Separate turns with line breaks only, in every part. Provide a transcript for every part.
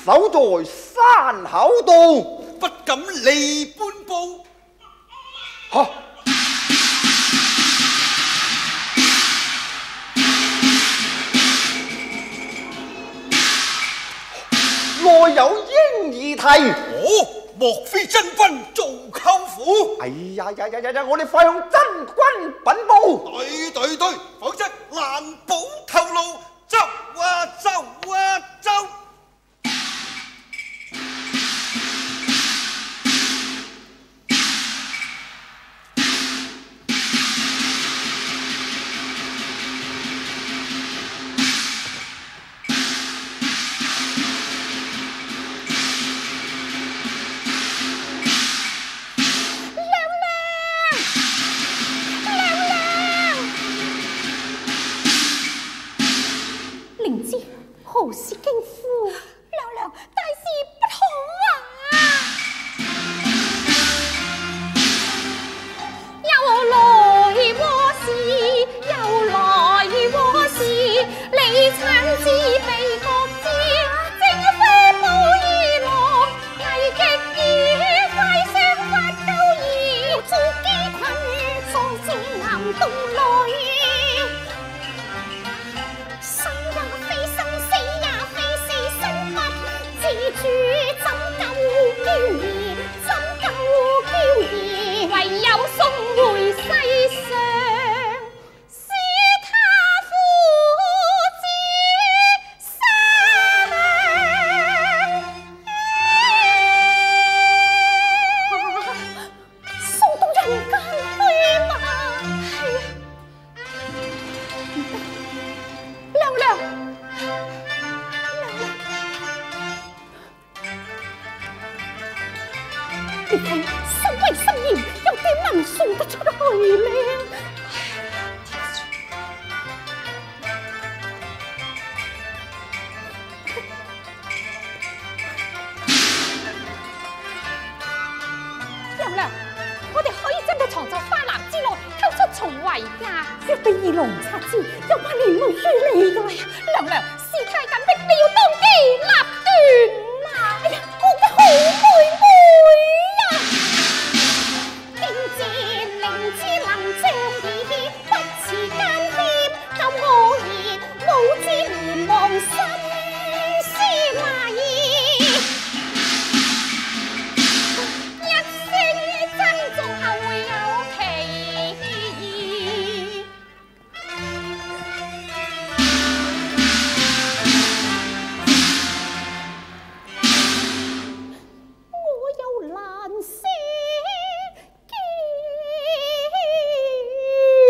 守在山口度，
不敢离半步。
哈！内有婴儿啼。
哦，莫非真君做舅父？
哎呀呀呀呀呀！我哋快向真君禀報。
对，否則難保透露。走啊走啊走！
何事驚呼？娘娘，大事不好啊！又來禍事，又來禍事，李產子被國知，正非寶兒郎，危極已快相發救兒，自己困喪至南東來。主怎救嬌兒？怎救嬌兒？唯有送回世上，使他父子生。送到人間去嘛？係啊，唔得，娘娘。你睇，心危心嚴，又點能送得出去呢？娘娘，我哋可以將佢藏在花籃之內，偷出重圍㗎。若被二郎察知，又怕連累於你㗎。娘娘，事態緊迫，你要當機立斷啊！哎呀，我嘅好妹妹。令之能將義，不辭艱險，救我兒母之連亡心思迷，一聲爭訟後有其意。我又難捨。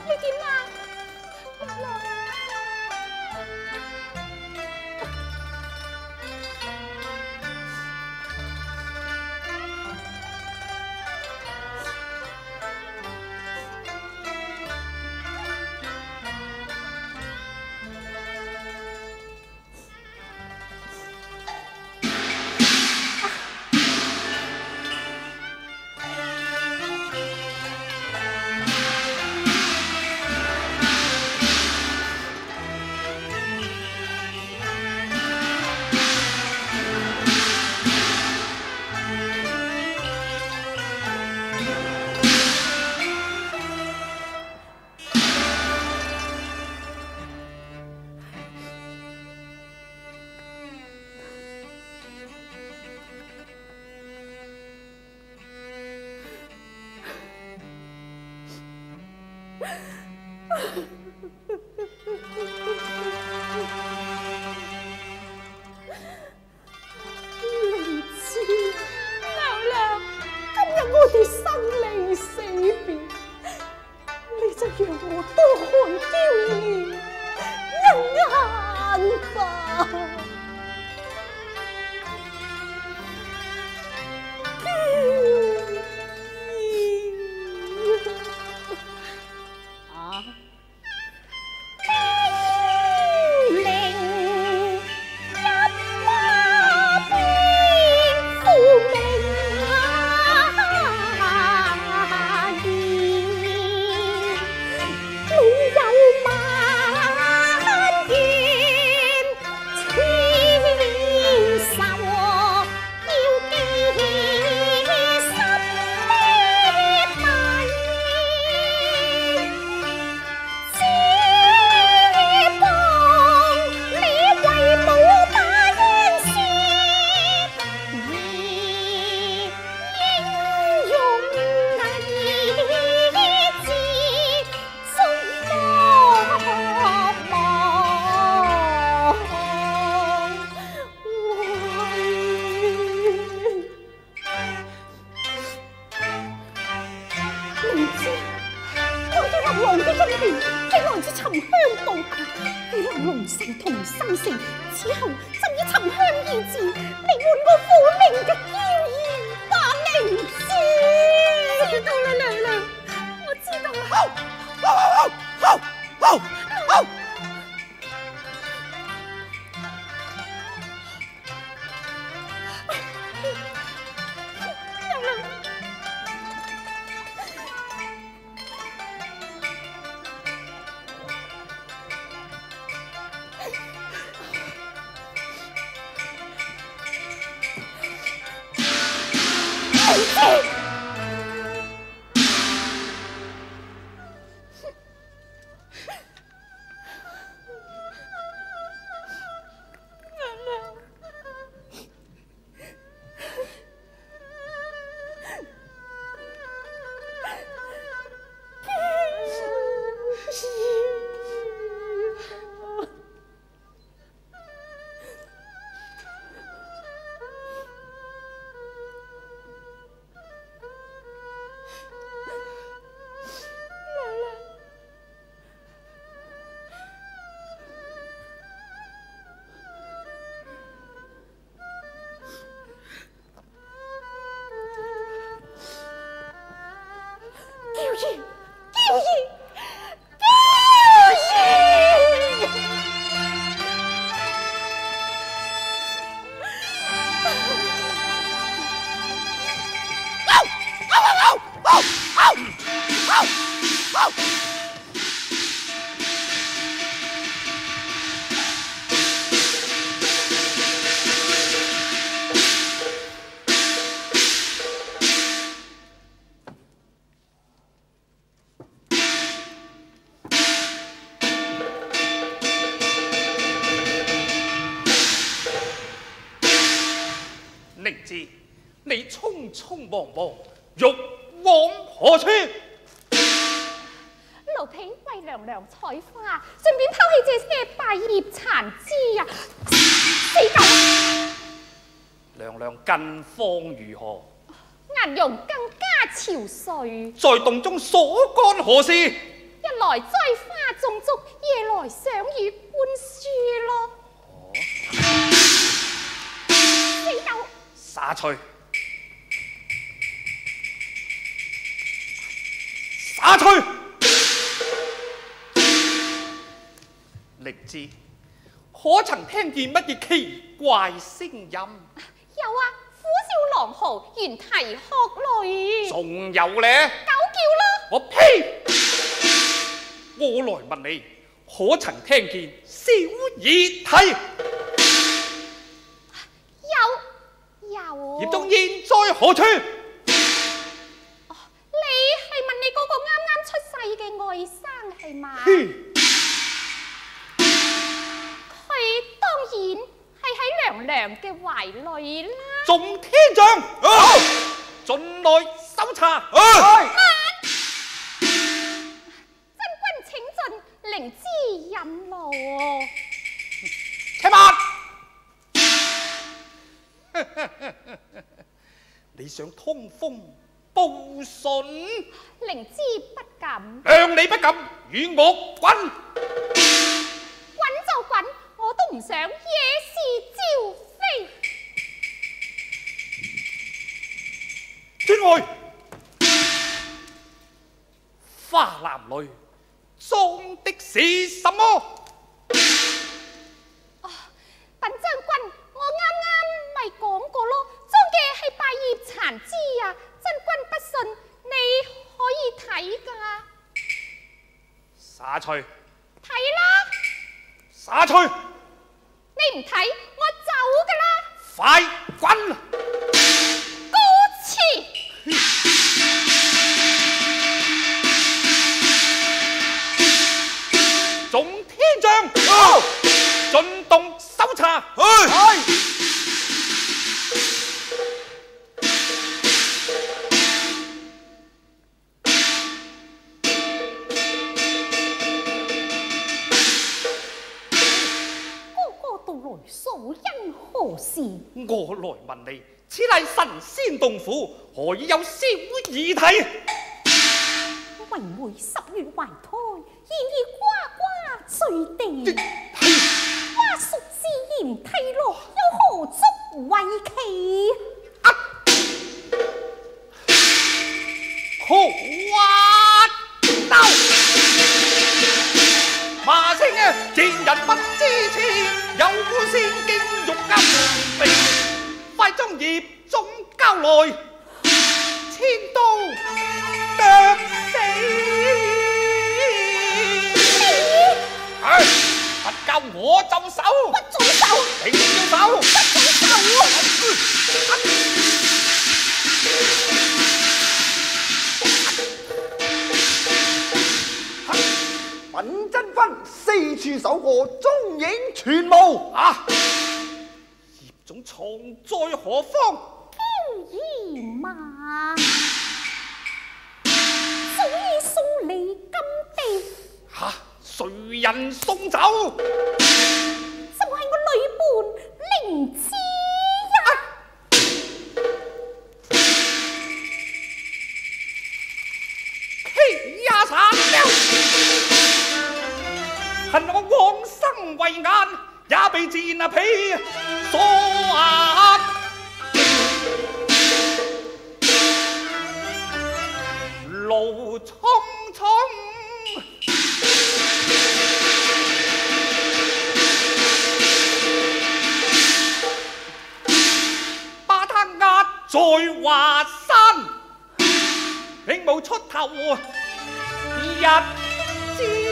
你點啊？
宁知你匆匆忙忙，欲往何處？
奴婢為娘娘採花，順便拋棄這些敗葉殘枝啊！死狗！
娘娘近況如何？
顏容更加憔悴。
在洞中所幹何事？
一一来栽花種竹，二來賞月觀書咯。死友，
灑翠，灑翠，力之，可曾聽見乜嘢奇怪聲音？
有啊，虎嘯狼嚎，猿啼鶴類。
仲有咧？
狗叫咯。
我呸！我來問你，可曾聽見小耳啼？
有。
葉中現在何處？
你係問你嗰個啱啱出世嘅外甥係嘛？佢當然係喺娘娘嘅懷裏啦。
眾天將，進來搜查。
真君請進，靈芝引路。
且慢！你想通風報信？
靈芝不敢。
讓你不敢，與我滾！
滾就滾，我都唔想惹是招非。
轉外，花男女裝的是什麼？
稟將軍，我啱啱咪講過咯，裝嘅係百葉殘枝啊！真君不信，你可以睇㗎。
灑翠，
睇啦！
灑翠，
你唔睇，我走㗎啦！
快滾！
高詞。
眾天將，進動搜查。
所因何事？
我來問你，此乃神仙洞府，何以有小兒啼？
為妹10月懷胎，現已呱呱墜地。瓜熟之嫌涕落，又何足為奇？
好滑刀！罵聲啊！賤人不知恥，有官先經玉監門備，快將葉中交來，千刀剁死！不交我就手！
不准手！
定要手！
不准手！
稟真君四處搜過，蹤影全無。
葉總藏在何方？
飄衣馬，早已送離金地。
誰人送走？
就係我女伴靈芝
欺也慘了！恨我往生慧眼，也被賤婢所壓。路匆匆，把他壓在華山，永無出頭日子。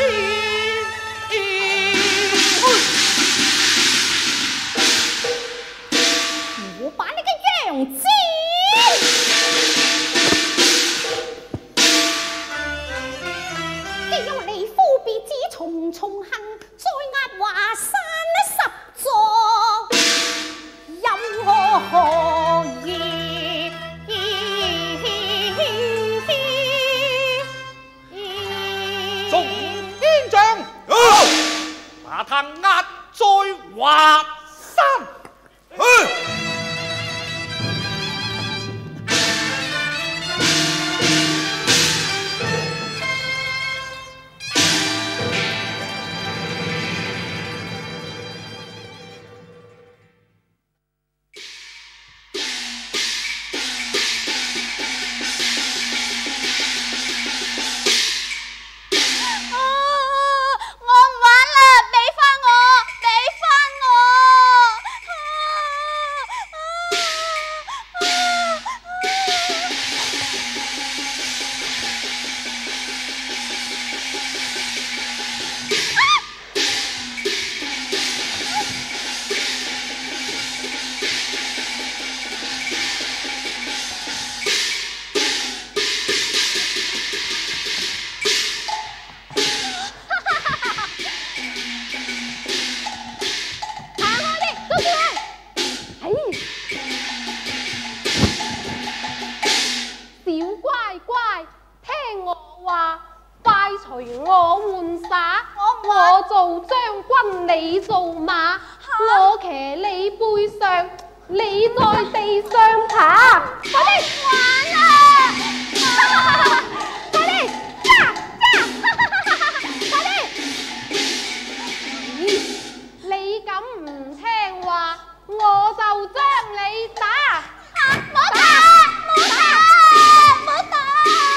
我把你嘅楊枝，既有你夫別子重重恨，再壓華山10座，有何意？
眾天將，把他壓在華山。
隨我玩耍，我做將軍，你做馬，我騎你背上，你在地上爬。快啲玩啊！快啲揸！快啲！咦，你咁唔聽話，我就將你打！唔好打！唔好打！唔好打！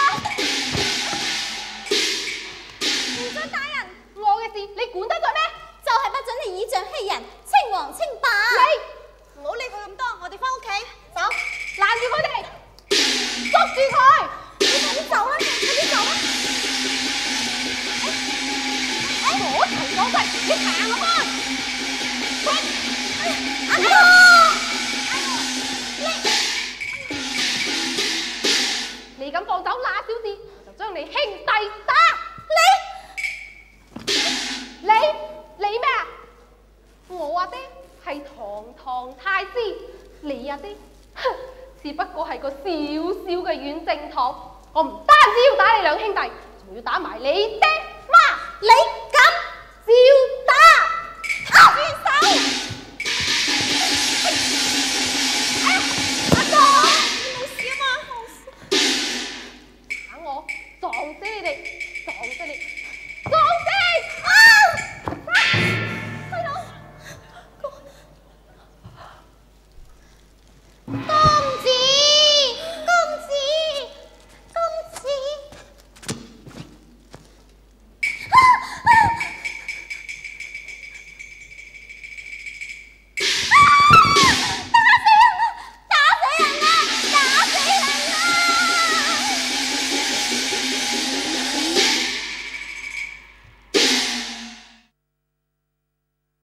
唔准打人！我嘅事你管得咗咩？
就係不准你以仗欺人，稱王稱霸。你唔好理佢咁多，我哋翻屋企走。
攔住佢哋，捉住佢！
你快啲走啦！快啲走啦！
我齊講句，你行落去！你敢放走那小子，我就將你兄弟打！你咩啊？我阿爹係堂堂太師，你阿爹，哼，只不過係個小小嘅縣正堂。我唔單止要打你兩兄弟，仲要打埋你爹媽。
你敢照打？放手！